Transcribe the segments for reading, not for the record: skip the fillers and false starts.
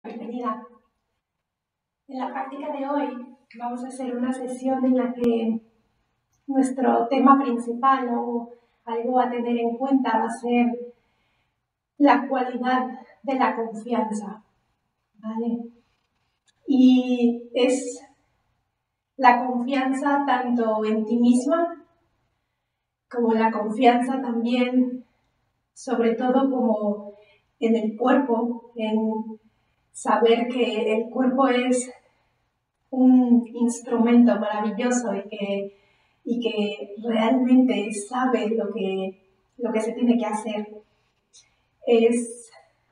Bienvenida. En la práctica de hoy vamos a hacer una sesión en la que nuestro tema principal o algo a tener en cuenta va a ser la cualidad de la confianza, ¿vale? Y es la confianza tanto en ti misma como la confianza también, sobre todo como en el cuerpo, en saber que el cuerpo es un instrumento maravilloso y que realmente sabe lo que se tiene que hacer. Es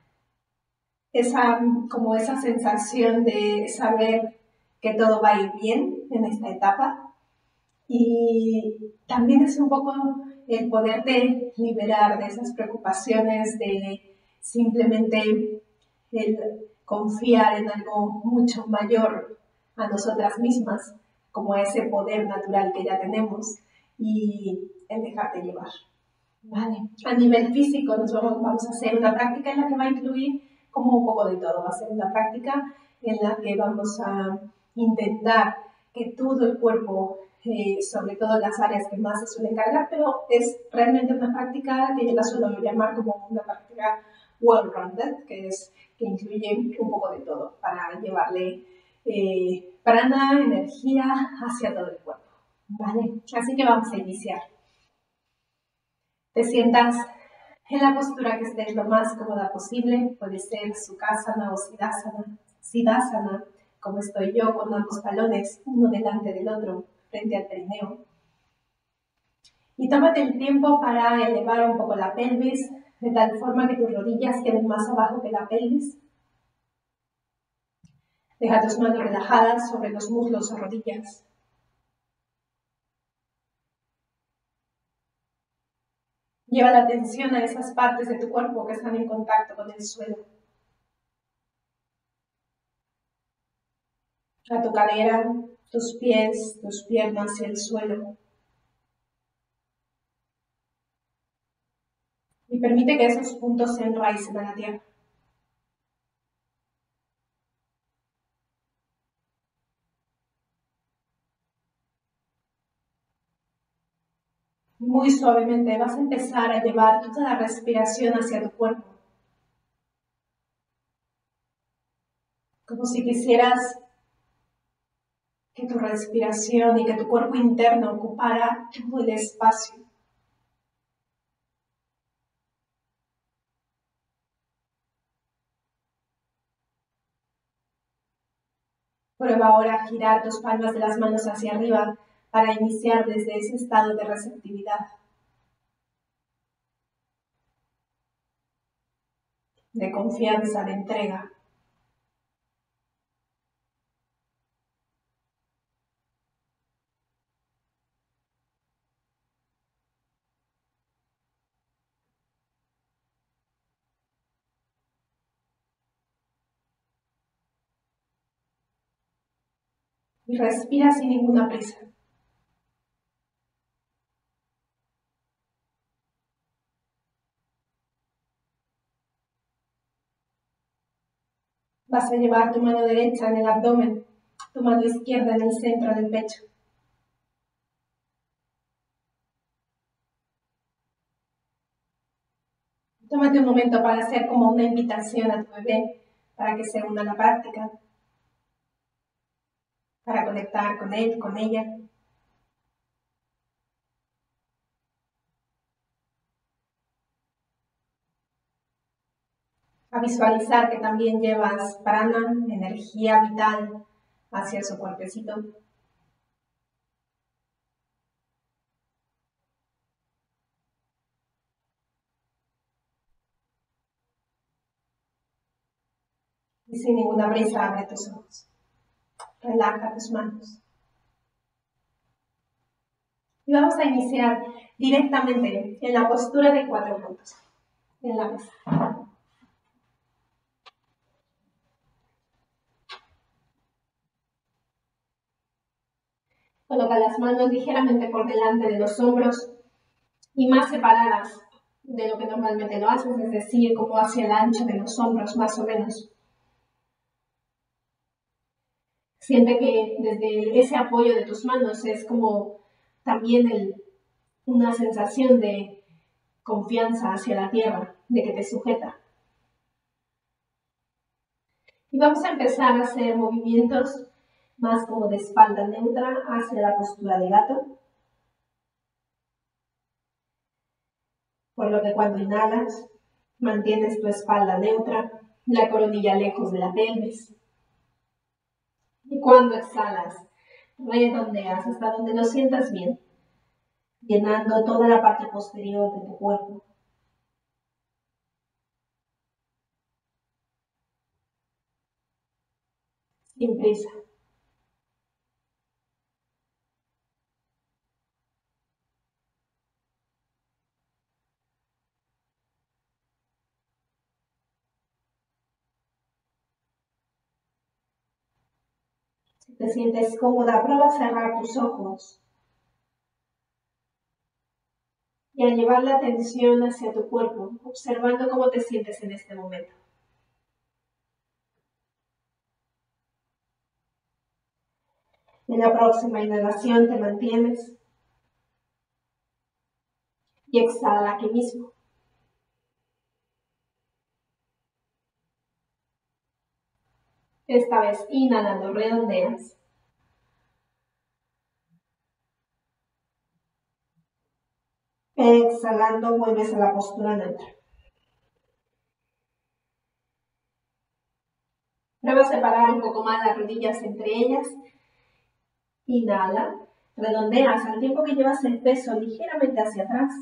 como esa sensación de saber que todo va a ir bien en esta etapa, y también es un poco el poderte liberar de esas preocupaciones de simplemente el confiar en algo mucho mayor a nosotras mismas, como ese poder natural que ya tenemos, y el dejarte llevar. Vale. A nivel físico vamos a hacer una práctica en la que va a incluir como un poco de todo. Va a ser una práctica en la que vamos a intentar que todo el cuerpo, sobre todo las áreas que más se suelen cargar, pero es realmente una práctica que yo la suelo llamar como una práctica well-rounded, que incluye un poco de todo para llevarle prana, energía hacia todo el cuerpo. ¿Vale? Así que vamos a iniciar. Te sientas en la postura que estés lo más cómoda posible. Puede ser Sukhasana o Siddhasana, como estoy yo, con ambos talones, uno delante del otro, frente al perineo. Y tómate el tiempo para elevar un poco la pelvis, de tal forma que tus rodillas queden más abajo que la pelvis. Deja tus manos relajadas sobre los muslos o rodillas. Lleva la atención a esas partes de tu cuerpo que están en contacto con el suelo. A tu cadera, tus pies, tus piernas y el suelo. Y permite que esos puntos se enraicen a la tierra. Muy suavemente vas a empezar a llevar toda la respiración hacia tu cuerpo. Como si quisieras que tu respiración y que tu cuerpo interno ocupara todo el espacio. Prueba ahora a girar tus palmas de las manos hacia arriba para iniciar desde ese estado de receptividad, de confianza, de entrega. Y respira sin ninguna prisa. Vas a llevar tu mano derecha en el abdomen, tu mano izquierda en el centro del pecho. Tómate un momento para hacer como una invitación a tu bebé para que se una a la práctica, para conectar con él, con ella. A visualizar que también llevas prana, energía vital, hacia su cuerpecito. Y sin ninguna prisa abre tus ojos. Relaja tus manos. Y vamos a iniciar directamente en la postura de 4 puntos, en la mesa. Coloca las manos ligeramente por delante de los hombros y más separadas de lo que normalmente lo haces, es decir, como hacia el ancho de los hombros, más o menos. Siente que desde ese apoyo de tus manos es como también una sensación de confianza hacia la tierra, de que te sujeta. Y vamos a empezar a hacer movimientos más como de espalda neutra hacia la postura de gato. Por lo que cuando inhalas, mantienes tu espalda neutra, la coronilla lejos de la pelvis. Y cuando exhalas, redondeas hasta donde lo sientas bien, llenando toda la parte posterior de tu cuerpo. Sin prisa. Si te sientes cómoda, prueba a cerrar tus ojos y a llevar la atención hacia tu cuerpo, observando cómo te sientes en este momento. En la próxima inhalación te mantienes y exhala aquí mismo. Esta vez inhalando, redondeas. Exhalando, vuelves a la postura neutra. Prueba a separar un poco más las rodillas entre ellas. Inhala, redondeas al tiempo que llevas el peso ligeramente hacia atrás.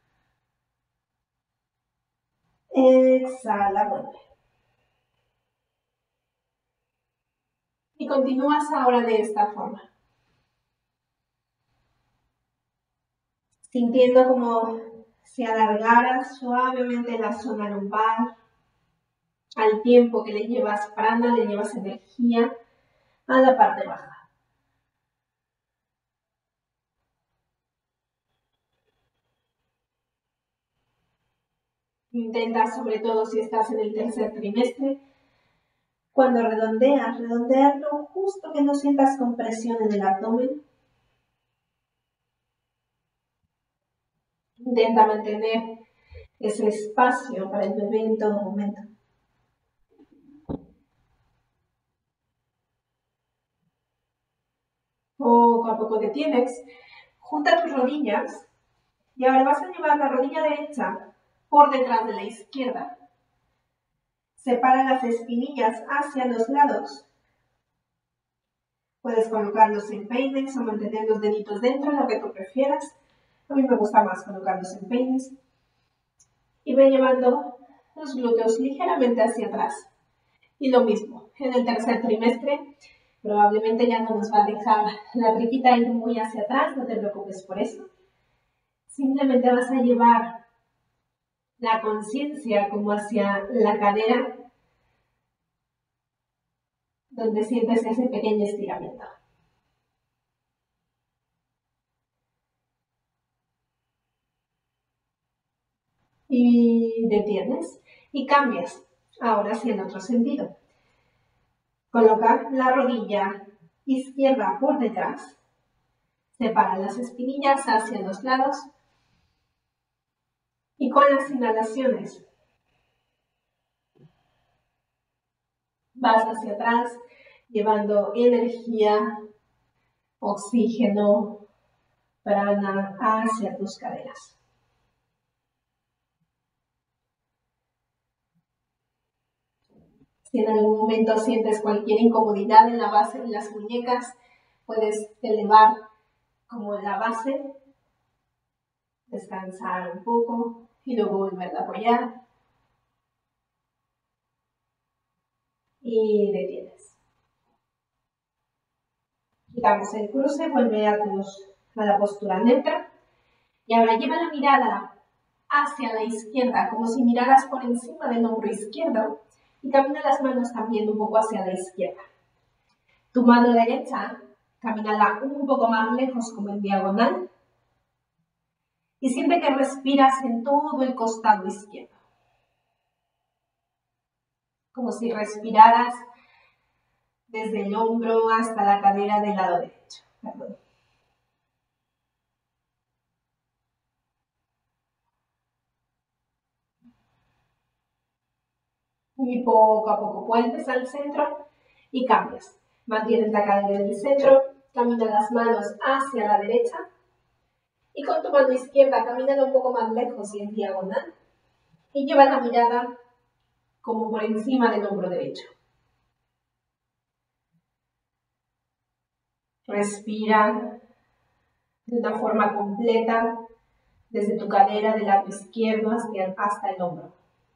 Exhala, vuelve. Y continúas ahora de esta forma. Sintiendo como si alargaras suavemente la zona lumbar. Al tiempo que le llevas prana, le llevas energía a la parte baja. Intenta, sobre todo si estás en el tercer trimestre, cuando redondeas, redondearlo justo que no sientas compresión en el abdomen. Intenta mantener ese espacio para el bebé en todo momento. Poco a poco detienes, junta tus rodillas y ahora vas a llevar la rodilla derecha por detrás de la izquierda. Separa las espinillas hacia los lados. Puedes colocarlos en peines o mantener los deditos dentro, lo que tú prefieras. A mí me gusta más colocarlos en peines. Y ve llevando los glúteos ligeramente hacia atrás. Y lo mismo, en el tercer trimestre, probablemente ya no nos va a dejar la tripita ir muy hacia atrás, no te preocupes por eso. Simplemente vas a llevar la conciencia como hacia la cadera, donde sientes ese pequeño estiramiento. Y detienes y cambias, ahora sí en otro sentido. Coloca la rodilla izquierda por detrás, separa las espinillas hacia los lados y con las inhalaciones vas hacia atrás llevando energía, oxígeno, prana hacia tus caderas. Si en algún momento sientes cualquier incomodidad en la base de las muñecas, puedes elevar como la base, descansar un poco y luego volver a apoyar. Y detienes. Quitamos el cruce, vuelve a la postura neutra. Y ahora lleva la mirada hacia la izquierda, como si miraras por encima del hombro izquierdo. Y camina las manos también un poco hacia la izquierda. Tu mano derecha, camínala un poco más lejos como en diagonal. Y siente que respiras en todo el costado izquierdo. Como si respiraras desde el hombro hasta la cadera del lado derecho. Perdón. Y poco a poco vuelves al centro y cambias. Mantienes la cadera en el centro, camina las manos hacia la derecha y con tu mano izquierda camina un poco más lejos y en diagonal y lleva la mirada como por encima del hombro derecho. Respira de una forma completa desde tu cadera del lado izquierdo hasta el hombro.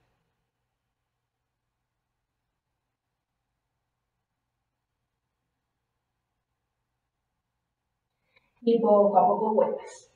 Y poco a poco vuelves.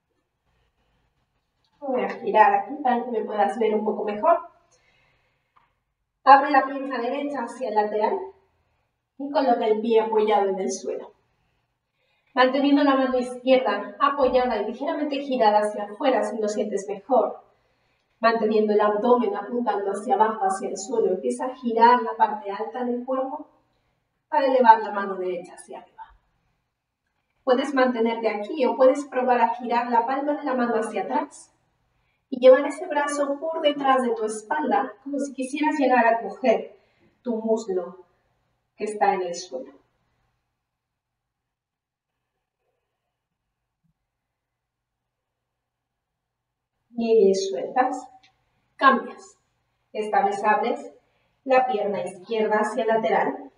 Voy a girar aquí para que me puedas ver un poco mejor. Abre la pierna derecha hacia el lateral y coloca el pie apoyado en el suelo. Manteniendo la mano izquierda apoyada y ligeramente girada hacia afuera si lo sientes mejor. Manteniendo el abdomen apuntando hacia abajo, hacia el suelo, empieza a girar la parte alta del cuerpo para elevar la mano derecha hacia arriba. Puedes mantenerte aquí o puedes probar a girar la palma de la mano hacia atrás y llevar ese brazo por detrás de tu espalda, como si quisieras llegar a coger tu muslo que está en el suelo. Y sueltas, cambias. Esta vez abres la pierna izquierda hacia el lateral,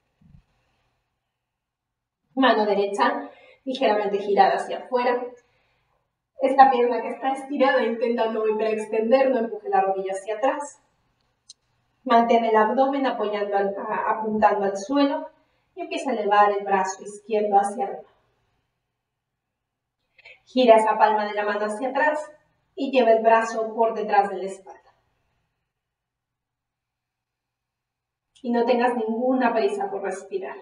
mano derecha ligeramente girada hacia afuera. Esta pierna que está estirada intenta no volver a extender, no empuje la rodilla hacia atrás. Mantén el abdomen apuntando al suelo y empieza a elevar el brazo izquierdo hacia arriba. Gira esa palma de la mano hacia atrás y lleva el brazo por detrás de la espalda. Y no tengas ninguna prisa por respirar.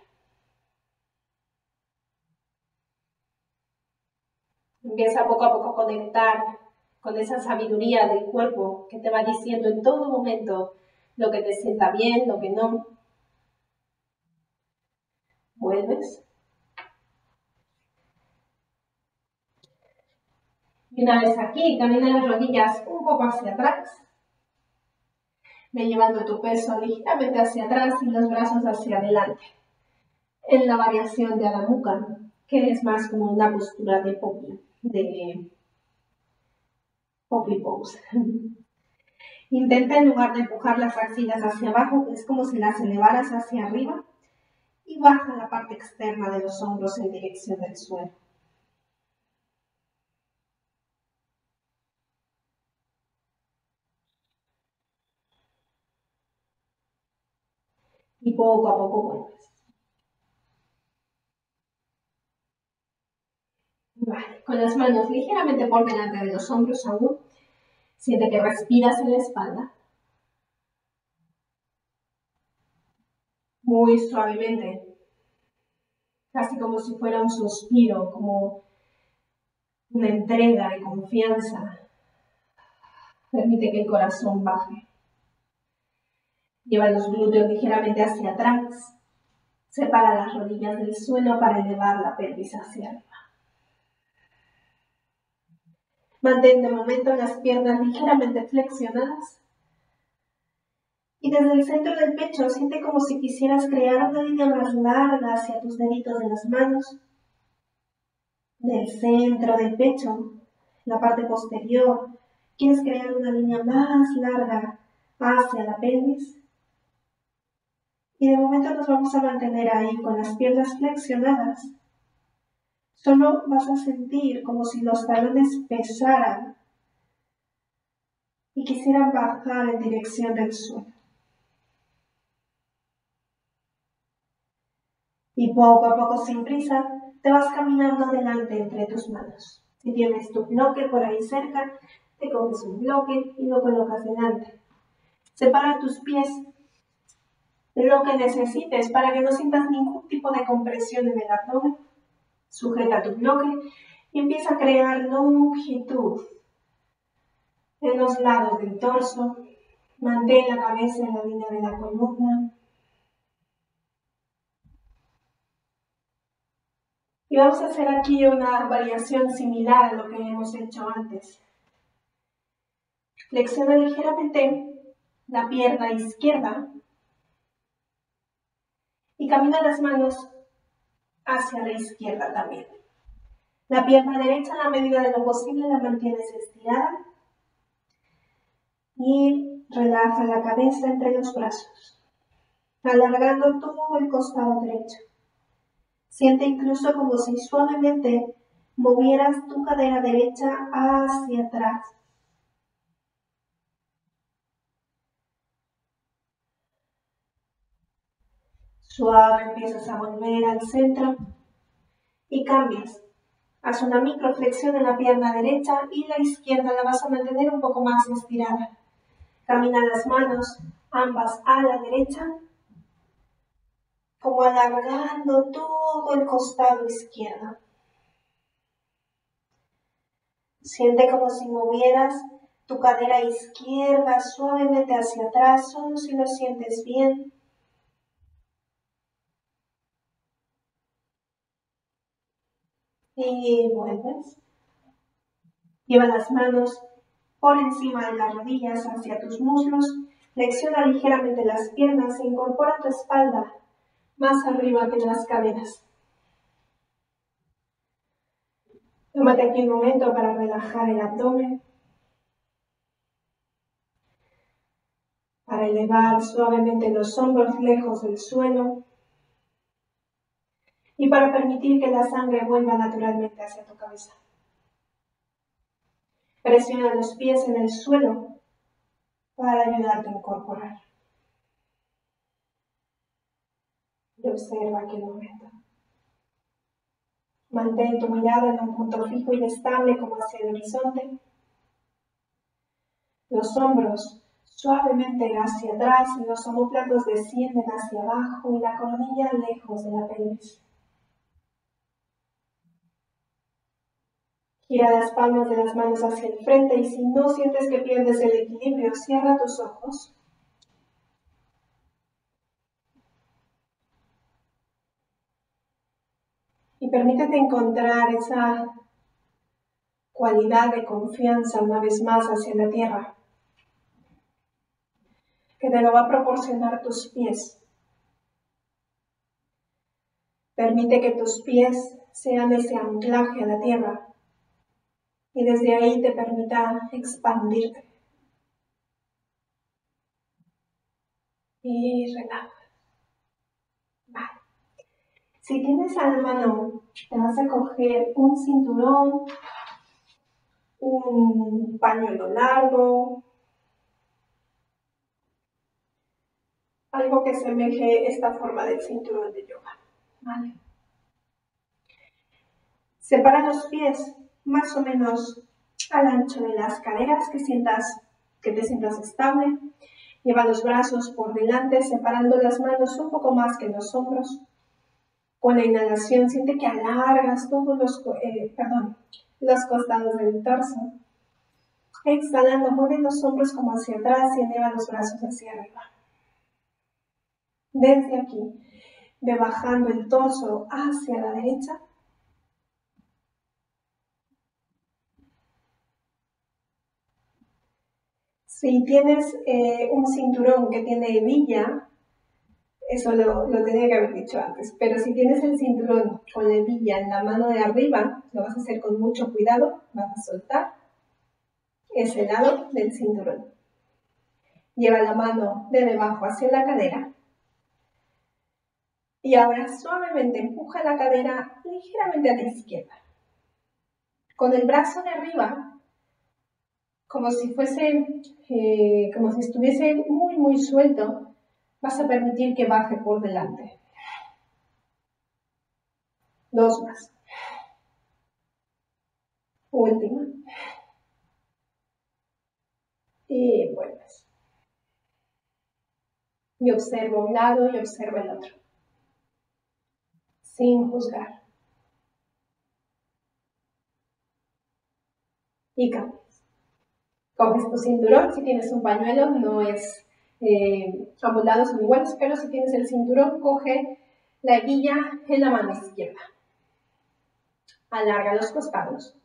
Empieza poco a poco a conectar con esa sabiduría del cuerpo que te va diciendo en todo momento lo que te sienta bien, lo que no. Vuelves. Y una vez aquí, camina las rodillas un poco hacia atrás. Ve llevando tu peso ligeramente hacia atrás y los brazos hacia adelante. En la variación de Adho Mukha, que es más como una postura de poppy pose. Intenta en lugar de empujar las axilas hacia abajo, es como si las elevaras hacia arriba y baja la parte externa de los hombros en dirección del suelo. Y poco a poco vuelves. Vale, con las manos ligeramente por delante de los hombros aún. Siente que respiras en la espalda. Muy suavemente. Casi como si fuera un suspiro, como una entrega de confianza. Permite que el corazón baje. Lleva los glúteos ligeramente hacia atrás. Separa las rodillas del suelo para elevar la pelvis hacia arriba. Mantén de momento las piernas ligeramente flexionadas. Y desde el centro del pecho siente como si quisieras crear una línea más larga hacia tus deditos de las manos. Del centro del pecho, la parte posterior, quieres crear una línea más larga hacia la pelvis. Y de momento nos vamos a mantener ahí con las piernas flexionadas. Solo vas a sentir como si los talones pesaran y quisieran bajar en dirección del suelo. Y poco a poco, sin prisa, te vas caminando adelante entre tus manos. Si tienes tu bloque por ahí cerca, te coges un bloque y lo colocas delante. Separa tus pies lo que necesites para que no sientas ningún tipo de compresión en el abdomen. Sujeta tu bloque y empieza a crear longitud en los lados del torso. Mantén la cabeza en la línea de la columna. Y vamos a hacer aquí una variación similar a lo que hemos hecho antes. Flexiona ligeramente la pierna izquierda y camina las manos hacia la izquierda también. La pierna derecha, en la medida de lo posible, la mantienes estirada y relaja la cabeza entre los brazos, alargando todo el costado derecho. Siente incluso como si suavemente movieras tu cadera derecha hacia atrás. Suave empiezas a volver al centro y cambias. Haz una microflexión en la pierna derecha y la izquierda la vas a mantener un poco más estirada. Camina las manos ambas a la derecha, como alargando todo el costado izquierdo. Siente como si movieras tu cadera izquierda suavemente hacia atrás, solo si lo sientes bien. Y vuelves. Lleva las manos por encima de las rodillas hacia tus muslos. Flexiona ligeramente las piernas e incorpora tu espalda más arriba que las caderas. Tómate aquí un momento para relajar el abdomen, para elevar suavemente los hombros lejos del suelo y para permitir que la sangre vuelva naturalmente hacia tu cabeza. Presiona los pies en el suelo para ayudarte a incorporar. Y observa aquel momento. Mantén tu mirada en un punto fijo y estable como hacia el horizonte. Los hombros suavemente hacia atrás y los omóplatos descienden hacia abajo y la coronilla lejos de la pelvis. Gira las palmas de las manos hacia el frente y si no sientes que pierdes el equilibrio, cierra tus ojos. Y permítete encontrar esa cualidad de confianza una vez más hacia la tierra, que te lo va a proporcionar tus pies. Permite que tus pies sean ese anclaje a la tierra y desde ahí te permita expandirte. Y relaja. Vale. Si tienes a la mano, te vas a coger un cinturón, un pañuelo largo, algo que semeje esta forma del cinturón de yoga. Vale. Separa los pies más o menos al ancho de las caderas, que te sientas estable. Lleva los brazos por delante, separando las manos un poco más que los hombros. Con la inhalación siente que alargas todos los costados del torso. Exhalando, mueve los hombros como hacia atrás y eleva los brazos hacia arriba. Desde aquí, ve bajando el torso hacia la derecha. Si tienes un cinturón que tiene hebilla, eso lo tenía que haber dicho antes, pero si tienes el cinturón con la hebilla en la mano de arriba, lo vas a hacer con mucho cuidado, vas a soltar ese lado del cinturón. Lleva la mano de debajo hacia la cadera y ahora suavemente empuja la cadera ligeramente a la izquierda. Con el brazo de arriba, como si estuviese muy, muy suelto, vas a permitir que baje por delante. 2 más. Última. Y vuelves. Y observo un lado y observo el otro. Sin juzgar. Y cambias. Coges tu cinturón, si tienes un pañuelo, no es ambos lados son iguales, pero si tienes el cinturón, coge la hebilla en la mano izquierda. Alarga los costados.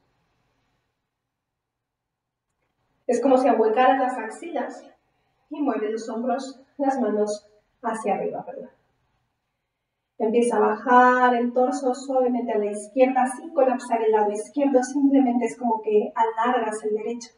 Es como si ahuecaras las axilas y mueve los hombros, las manos hacia arriba, perdón. Empieza a bajar el torso suavemente a la izquierda sin colapsar el lado izquierdo, simplemente es como que alargas el derecho.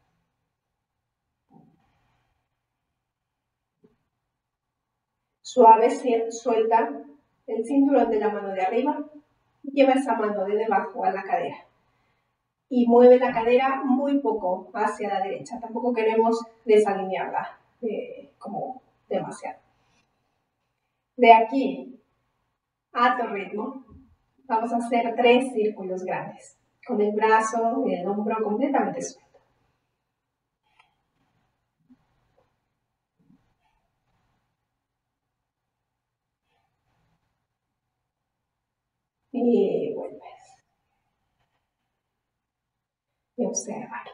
Suave, suelta el cinturón de la mano de arriba y lleva esa mano de debajo a la cadera. Y mueve la cadera muy poco hacia la derecha, tampoco queremos desalinearla como demasiado. De aquí a tu ritmo, vamos a hacer 3 círculos grandes, con el brazo y el hombro completamente suelto. Y vuelves. Y observa.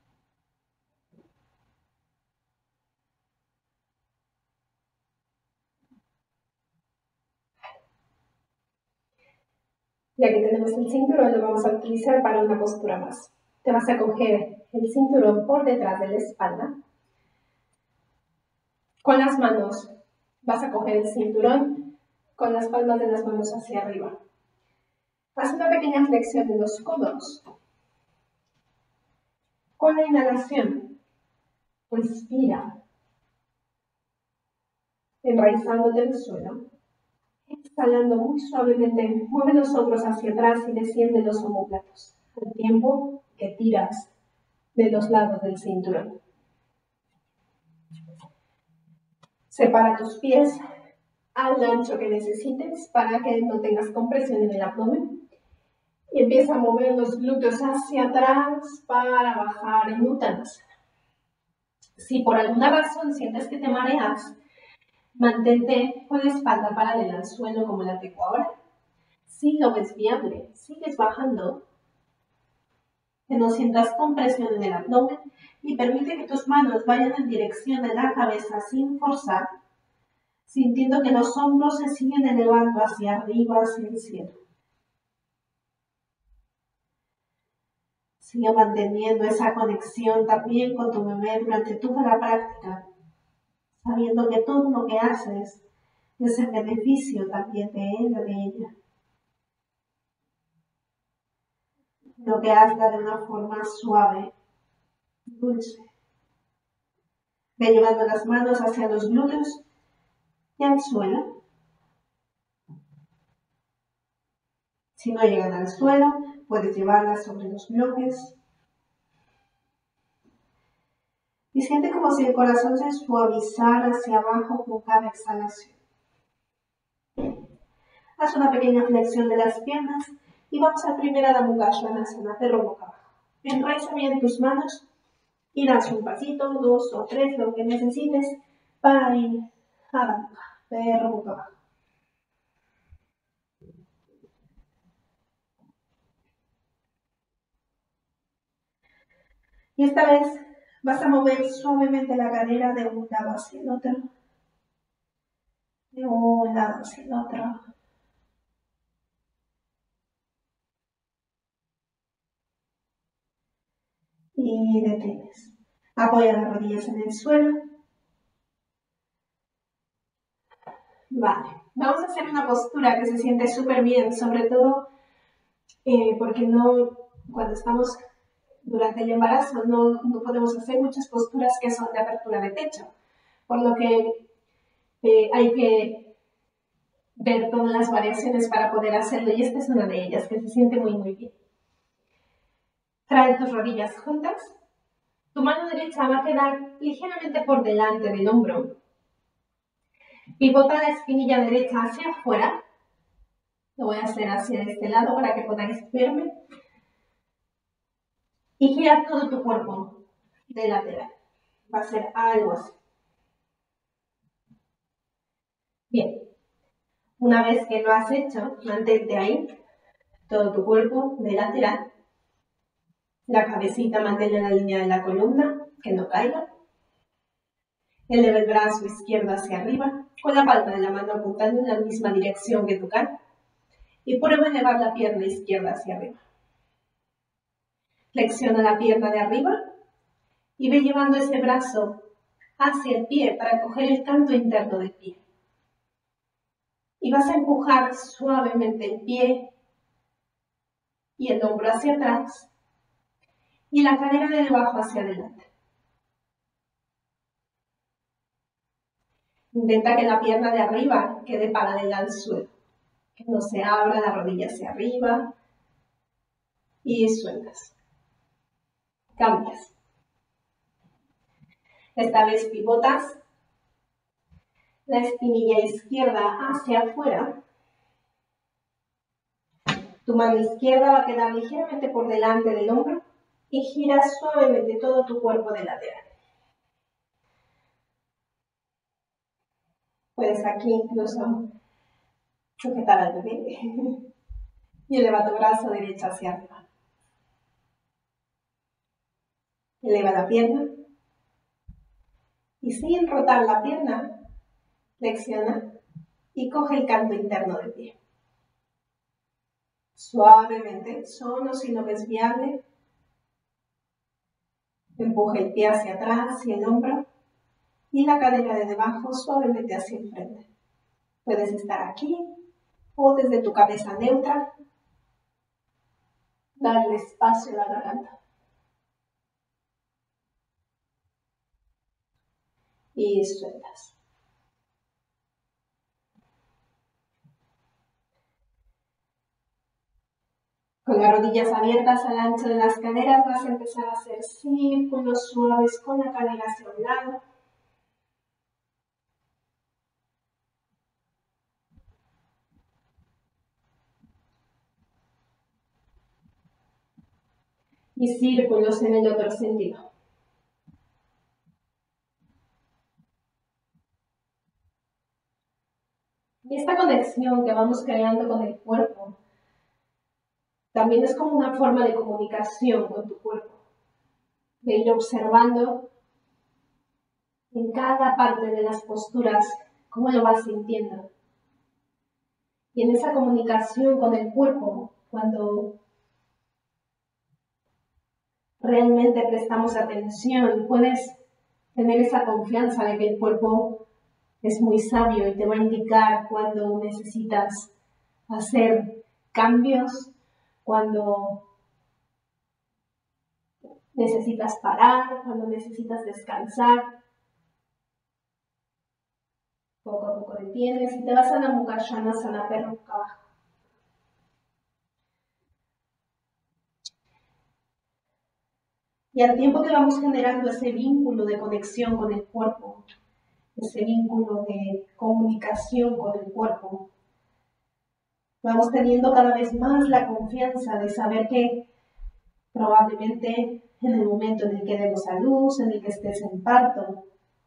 Ya que tenemos el cinturón, lo vamos a utilizar para una postura más. Te vas a coger el cinturón por detrás de la espalda. Con las manos vas a coger el cinturón con las palmas de las manos hacia arriba. Haz una pequeña flexión de los codos. Con la inhalación, respira, enraizándote en el suelo. Exhalando muy suavemente, mueve los hombros hacia atrás y desciende los omóplatos, al tiempo que tiras de los lados del cinturón. Separa tus pies al ancho que necesites para que no tengas compresión en el abdomen. Y empieza a mover los glúteos hacia atrás para bajar en Uttanasana. Si por alguna razón sientes que te mareas, mantente con la espalda paralela al suelo como la tengo ahora. Si lo ves viable, sigues bajando, que no sientas compresión en el abdomen y permite que tus manos vayan en dirección de la cabeza sin forzar, sintiendo que los hombros se siguen elevando hacia arriba, hacia el cielo. Sigue manteniendo esa conexión también con tu bebé durante toda la práctica, sabiendo que todo lo que haces es en beneficio también de él o de ella. Lo que hazla de una forma suave, dulce. Ve llevando las manos hacia los glúteos y al suelo. Si no llegan al suelo, puedes llevarlas sobre los bloques. Y siente como si el corazón se suavizara hacia abajo con cada exhalación. Haz una pequeña flexión de las piernas y vamos a primera Adho Mukha Svanasana, perro boca abajo. Enraiza bien tus manos y das un pasito, 2 o 3, lo que necesites, para ir a Adho Mukha, perro boca abajo. Y esta vez vas a mover suavemente la cadera de un lado hacia el otro. De un lado hacia el otro. Y detienes. Apoya las rodillas en el suelo. Vale. Vamos a hacer una postura que se siente súper bien, sobre todo porque cuando estamos durante el embarazo no podemos hacer muchas posturas que son de apertura de pecho, por lo que hay que ver todas las variaciones para poder hacerlo, y esta es una de ellas que se siente muy muy bien. Trae tus rodillas juntas, tu mano derecha va a quedar ligeramente por delante del hombro, pivota la espinilla derecha hacia afuera, lo voy a hacer hacia este lado para que podáis verme, y gira todo tu cuerpo de lateral. Va a ser algo así. Bien. Una vez que lo has hecho, mantente ahí, todo tu cuerpo de lateral. La cabecita mantén en la línea de la columna, que no caiga. Eleva el brazo izquierdo hacia arriba, con la palma de la mano apuntando en la misma dirección que tu cara. Y prueba a elevar la pierna izquierda hacia arriba. Flexiona la pierna de arriba y ve llevando ese brazo hacia el pie para coger el canto interno del pie. Y vas a empujar suavemente el pie y el hombro hacia atrás y la cadera de debajo hacia adelante. Intenta que la pierna de arriba quede paralela al suelo, que no se abra la rodilla hacia arriba y sueltas. Cambias. Esta vez pivotas la espinilla izquierda hacia afuera. Tu mano izquierda va a quedar ligeramente por delante del hombro y giras suavemente todo tu cuerpo de lateral. Puedes aquí incluso sujetar al bebé y eleva tu brazo derecho hacia arriba. Eleva la pierna y sin rotar la pierna, flexiona y coge el canto interno del pie. Suavemente, solo si lo ves viable, empuja el pie hacia atrás y el hombro y la cadera de debajo suavemente hacia el frente. Puedes estar aquí o desde tu cabeza neutra, darle espacio a la garganta. Y sueltas. Con las rodillas abiertas al ancho de las caderas vas a empezar a hacer círculos suaves con la cadera hacia un lado. Y círculos en el otro sentido. Y esta conexión que vamos creando con el cuerpo también es como una forma de comunicación con tu cuerpo, de ir observando en cada parte de las posturas cómo lo vas sintiendo. Y en esa comunicación con el cuerpo, cuando realmente prestamos atención, puedes tener esa confianza de que el cuerpo es muy sabio y te va a indicar cuando necesitas hacer cambios, cuando necesitas parar, cuando necesitas descansar. Poco a poco detienes y te vas a la Mukha Svanasana, perro boca abajo. Y al tiempo que vamos generando ese vínculo de conexión con el cuerpo, ese vínculo de comunicación con el cuerpo, vamos teniendo cada vez más la confianza de saber que probablemente en el momento en el que demos a luz, en el que estés en parto,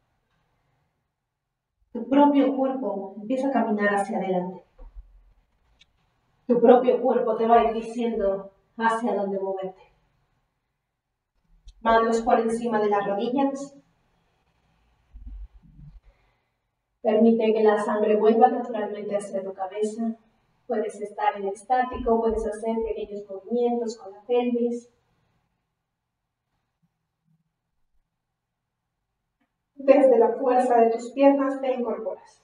tu propio cuerpo empieza a caminar hacia adelante. Tu propio cuerpo te va a ir diciendo hacia dónde moverte. Manos por encima de las rodillas. Permite que la sangre vuelva naturalmente hacia tu cabeza. Puedes estar en estático, puedes hacer pequeños movimientos con la pelvis. Desde la fuerza de tus piernas te incorporas.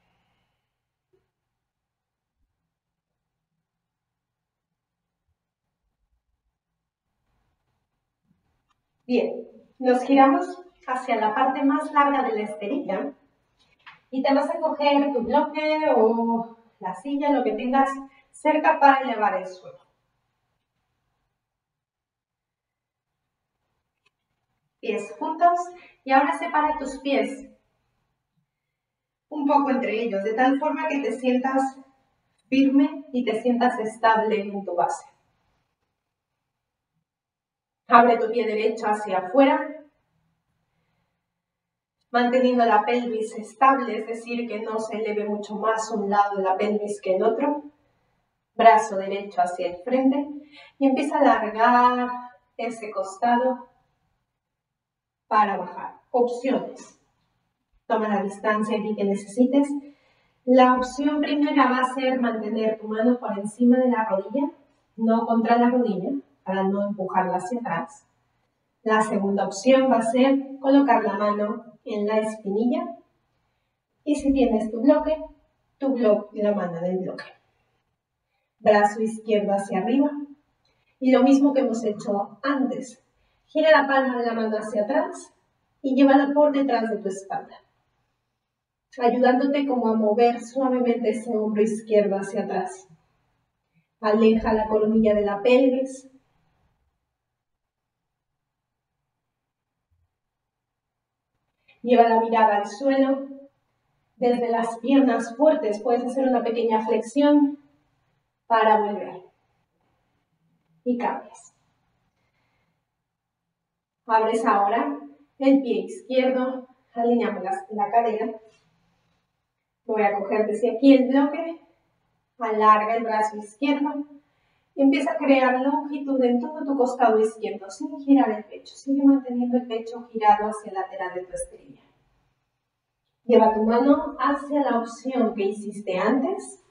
Bien, nos giramos hacia la parte más larga de la esterilla y te vas a coger tu bloque o la silla, lo que tengas cerca para elevar el suelo. Pies juntos y ahora separa tus pies un poco entre ellos, de tal forma que te sientas firme y te sientas estable en tu base. Abre tu pie derecho hacia afuera, manteniendo la pelvis estable, es decir, que no se eleve mucho más un lado de la pelvis que el otro. Brazo derecho hacia el frente y empieza a alargar ese costado para bajar. Opciones. Toma la distancia aquí que necesites. La opción primera va a ser mantener tu mano por encima de la rodilla, no contra la rodilla. para no empujarla hacia atrás. La segunda opción va a ser colocar la mano en la espinilla y si tienes tu bloque, la mano del bloque. Brazo izquierdo hacia arriba y lo mismo que hemos hecho antes. Gira la palma de la mano hacia atrás y llévala por detrás de tu espalda, ayudándote como a mover suavemente ese hombro izquierdo hacia atrás. Aleja la coronilla de la pelvis. Lleva la mirada al suelo. Desde las piernas fuertes puedes hacer una pequeña flexión para volver. Y cambias. Abres ahora el pie izquierdo. Alineamos la cadera. Voy a coger desde aquí el bloque. Alarga el brazo izquierdo. Y empieza a crear longitud en todo tu costado izquierdo, sin girar el pecho. Sigue manteniendo el pecho girado hacia el lateral de tu esterilla. Lleva tu mano hacia la opción que hiciste antes.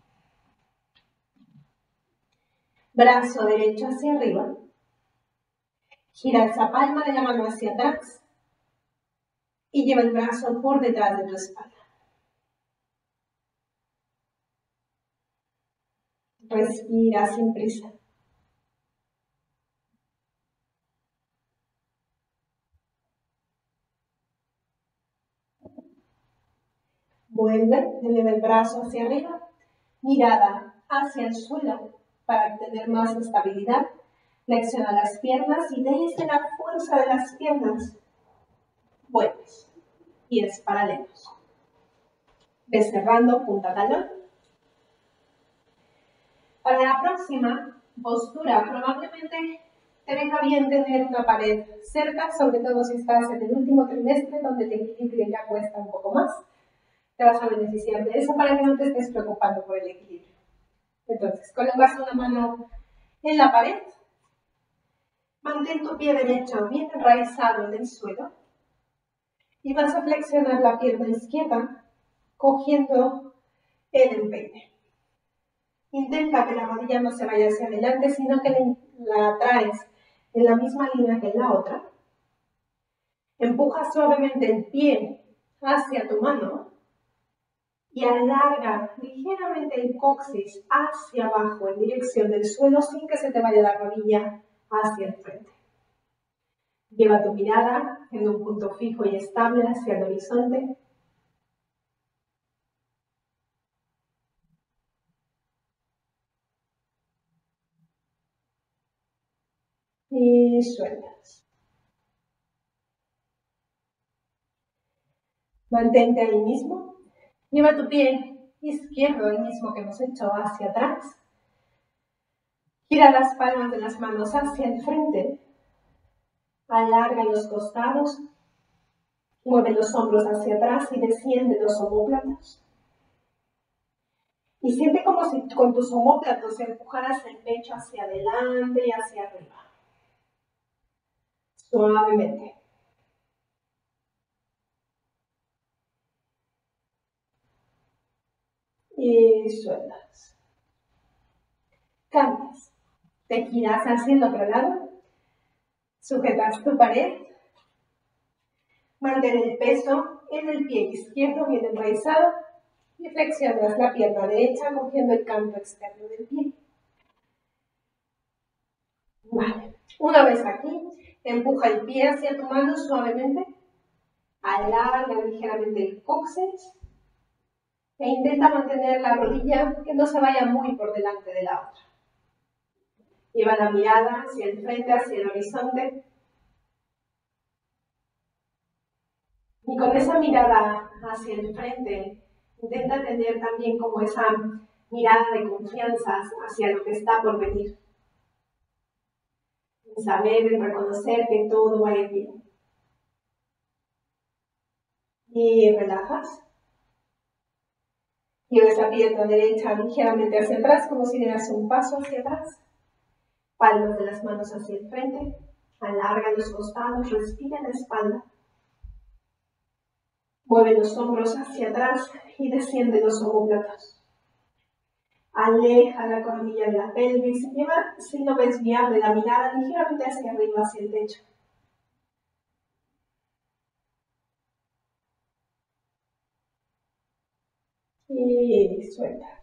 Brazo derecho hacia arriba. Gira esa palma de la mano hacia atrás. Y lleva el brazo por detrás de tu espalda. Respira sin prisa. Vuelve, eleva el brazo hacia arriba, mirada hacia el suelo para tener más estabilidad. Flexiona las piernas y desde la fuerza de las piernas vuelves. Pies paralelos. Ves cerrando punta talón. Para la próxima postura, probablemente te venga bien tener una pared cerca, sobre todo si estás en el último trimestre, donde el equilibrio ya cuesta un poco más. Te vas a beneficiar de eso para que no te estés preocupando por el equilibrio. Entonces, colocas una mano en la pared, mantén tu pie derecho bien enraizado en el suelo y vas a flexionar la pierna izquierda cogiendo el empeine. Intenta que la rodilla no se vaya hacia adelante, sino que la traes en la misma línea que en la otra. Empuja suavemente el pie hacia tu mano y alarga ligeramente el coxis hacia abajo en dirección del suelo sin que se te vaya la rodilla hacia el frente. Lleva tu mirada en un punto fijo y estable hacia el horizonte. Y sueltas. Mantente ahí mismo. Lleva tu pie izquierdo, el mismo que hemos hecho, hacia atrás. Gira las palmas de las manos hacia el frente. Alarga los costados. Mueve los hombros hacia atrás y desciende los omóplatos. Y siente como si con tus omóplatos empujaras el pecho hacia adelante y hacia arriba. Suavemente. Y sueltas. Cambias. Te giras hacia el otro lado. Sujetas tu pared. Mantén el peso en el pie izquierdo bien enraizado y flexionas la pierna derecha cogiendo el canto externo del pie. Vale. Una vez aquí, empuja el pie hacia tu mano suavemente. Alarga ligeramente el coxis. E intenta mantener la rodilla que no se vaya muy por delante de la otra. Lleva la mirada hacia el frente, hacia el horizonte. Y con esa mirada hacia el frente, intenta tener también como esa mirada de confianza hacia lo que está por venir. Saber y reconocer que todo va a ir bien. Y relajas. Llevas la pierna derecha ligeramente hacia atrás, como si dieras un paso hacia atrás. Palmas de las manos hacia el frente. Alarga los costados, respira la espalda. Mueve los hombros hacia atrás y desciende los omóplatos. Aleja la coronilla de la pelvis. Lleva, si lo ves viable, la mirada ligeramente hacia arriba, hacia el techo. Y sueltas.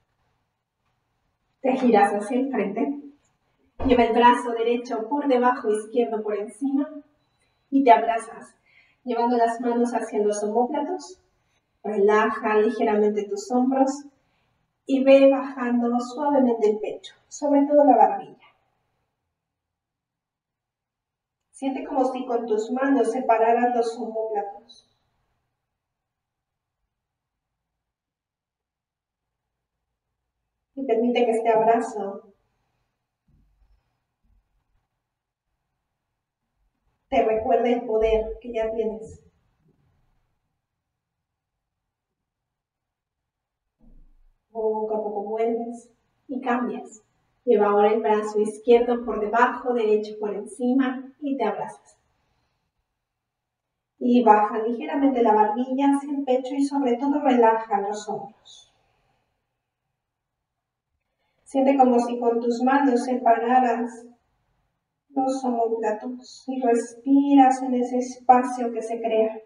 Te giras hacia el frente. Lleva el brazo derecho por debajo, izquierdo por encima. Y te abrazas, llevando las manos hacia los omóplatos. Relaja ligeramente tus hombros y ve bajando suavemente el pecho, sobre todo la barbilla. Siente como si con tus manos separaran los omóplatos. Y permite que este abrazo te recuerde el poder que ya tienes. Poco a poco vuelves y cambias. Lleva ahora el brazo izquierdo por debajo, derecho por encima y te abrazas. Y baja ligeramente la barbilla hacia el pecho y sobre todo relaja los hombros. Siente como si con tus manos separaras los omóplatos y respiras en ese espacio que se crea.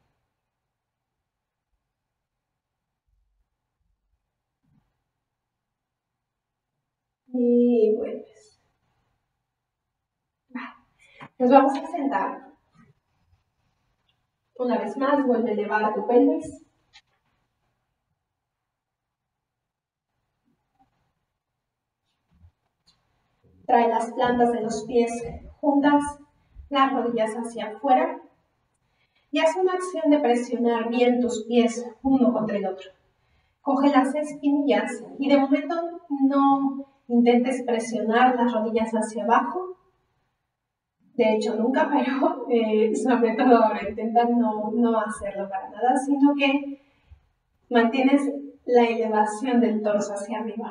Y vuelves. Nos vamos a sentar. Una vez más, vuelve a elevar a tu pelvis. Trae las plantas de los pies juntas, las rodillas hacia afuera. Y haz una acción de presionar bien tus pies uno contra el otro. Coge las espinillas y de momento no intentes presionar las rodillas hacia abajo. De hecho, nunca, pero sobre todo ahora intenta no hacerlo para nada, sino que mantienes la elevación del torso hacia arriba.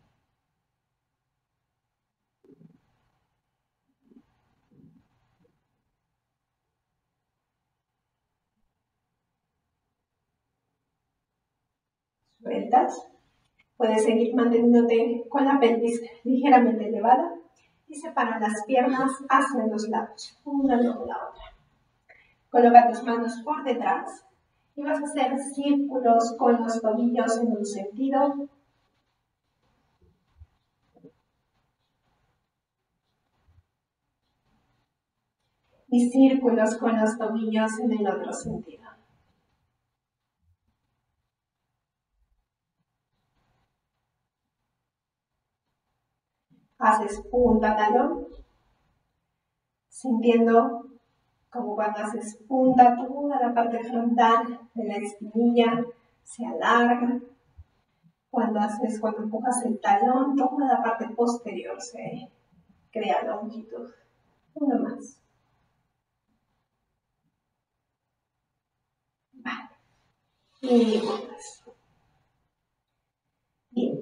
Sueltas. Puedes seguir manteniéndote con la pelvis ligeramente elevada y separa las piernas hacia los lados, una luego la otra. Coloca tus manos por detrás y vas a hacer círculos con los tobillos en un sentido y círculos con los tobillos en el otro sentido. Haces punta talón, sintiendo como cuando haces punta, toda la parte frontal de la espinilla se alarga. Cuando empujas el talón, toda la parte posterior se crea longitud. Uno más. Vale. Y uno más. Bien.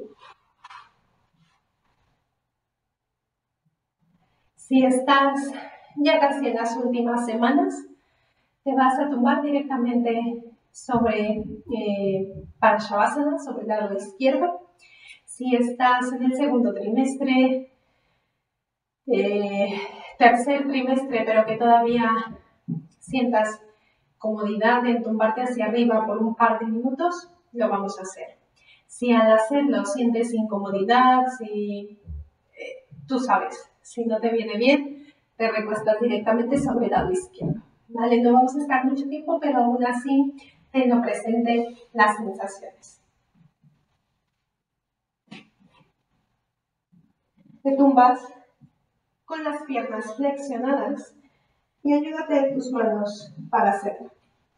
Si estás ya casi en las últimas semanas, te vas a tumbar directamente sobre Parashavasana, sobre el lado izquierdo. Si estás en el segundo trimestre, tercer trimestre, pero que todavía sientas comodidad en tumbarte hacia arriba por un par de minutos, lo vamos a hacer. Si al hacerlo sientes incomodidad, si tú sabes, si no te viene bien, te recuestas directamente sobre el lado izquierdo. ¿Vale? No vamos a estar mucho tiempo, pero aún así tengo presente las sensaciones. Te tumbas con las piernas flexionadas y ayúdate de tus manos para hacerlo.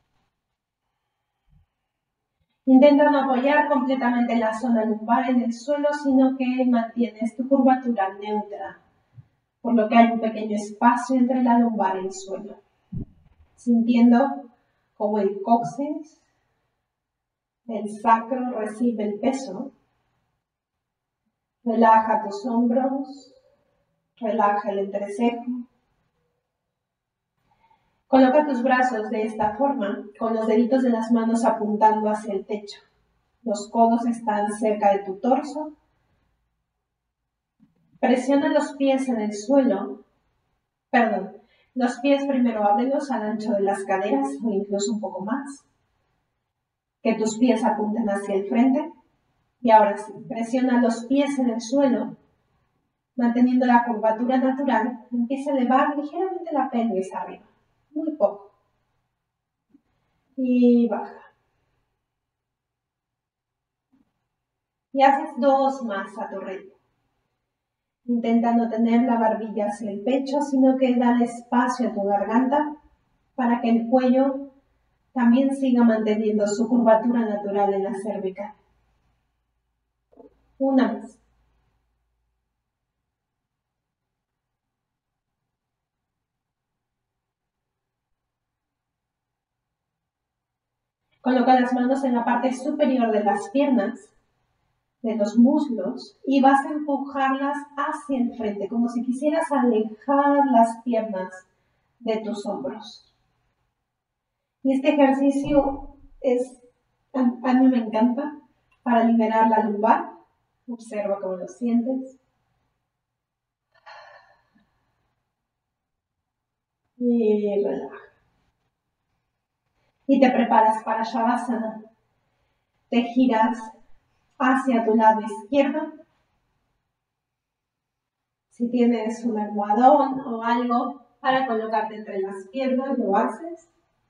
Intenta no apoyar completamente la zona lumbar en el suelo, sino que mantienes tu curvatura neutra, por lo que hay un pequeño espacio entre la lumbar y el suelo. Sintiendo como el coxis, el sacro recibe el peso. Relaja tus hombros, relaja el entrecejo. Coloca tus brazos de esta forma, con los deditos de las manos apuntando hacia el techo. Los codos están cerca de tu torso Presiona los pies en el suelo, perdón, los pies primero ábrelos al ancho de las caderas o incluso un poco más. Que tus pies apunten hacia el frente. Y ahora sí, presiona los pies en el suelo, manteniendo la curvatura natural. Empieza a elevar ligeramente la pelvis arriba, muy poco. Y baja. Y haces 2 más a tu ritmo. Intenta no tener la barbilla hacia el pecho, sino que dale espacio a tu garganta para que el cuello también siga manteniendo su curvatura natural en la cervical. Una más. Coloca las manos en la parte superior de las piernas, de los muslos, y vas a empujarlas hacia el frente, como si quisieras alejar las piernas de tus hombros. Y este ejercicio a mí me encanta para liberar la lumbar. Observa cómo lo sientes. Y relaja. Y te preparas para Shavasana. Te giras hacia tu lado izquierdo. Si tienes un almohadón o algo para colocarte entre las piernas, lo haces.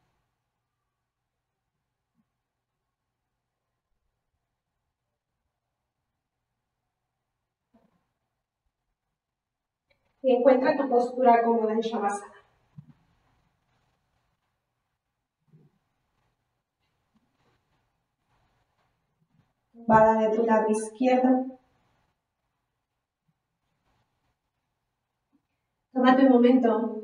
Y encuentra tu postura cómoda en Shavasana. Tumbada de tu lado izquierdo. Tómate un momento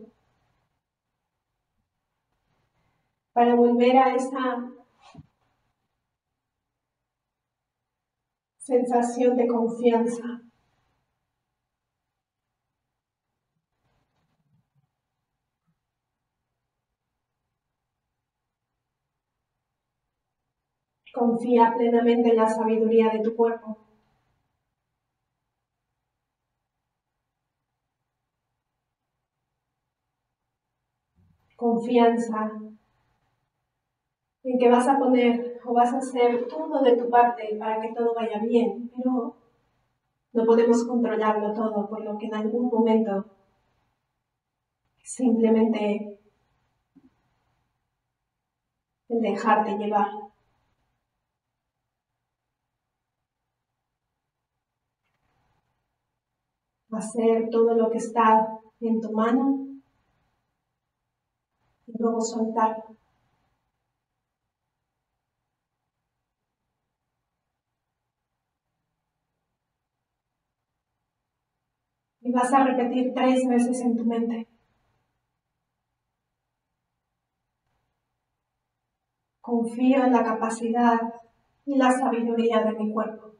para volver a esa sensación de confianza. Confía plenamente en la sabiduría de tu cuerpo. Confianza en que vas a poner o vas a hacer todo de tu parte para que todo vaya bien, pero no podemos controlarlo todo, por lo que en algún momento simplemente el dejarte llevar. Hacer todo lo que está en tu mano y luego soltarlo. Y vas a repetir 3 veces en tu mente. Confío en la capacidad y la sabiduría de mi cuerpo.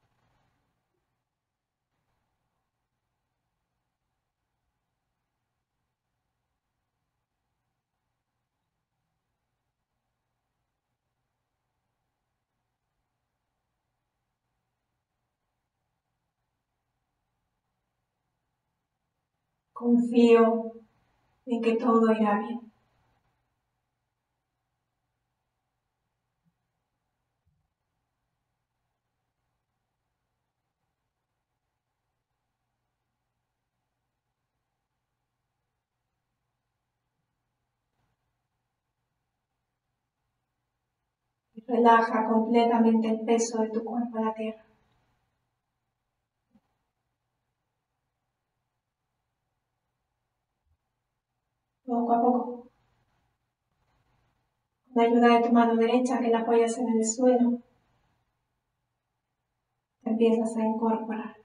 Confío en que todo irá bien. Relaja completamente el peso de tu cuerpo en la tierra. Poco a poco, con la ayuda de tu mano derecha que la apoyas en el suelo, te empiezas a incorporar.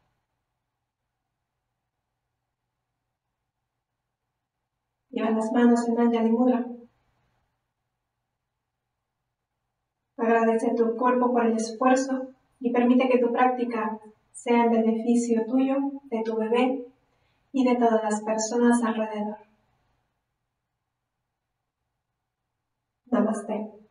Lleva las manos en Anjali Mudra. Agradece a tu cuerpo por el esfuerzo y permite que tu práctica sea en beneficio tuyo, de tu bebé y de todas las personas alrededor. Namaste.